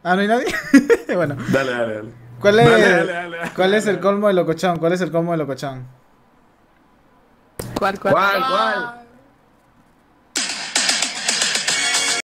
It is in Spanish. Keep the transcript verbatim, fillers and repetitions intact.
Ah, ¿no hay nadie? Bueno. Dale, dale, dale. ¿Cuál es, Dale, dale, dale, ¿cuál dale, es el dale. colmo de locochón? ¿Cuál es el colmo de locochón? ¿Cuál, cuál? ¿Cuál, cuál?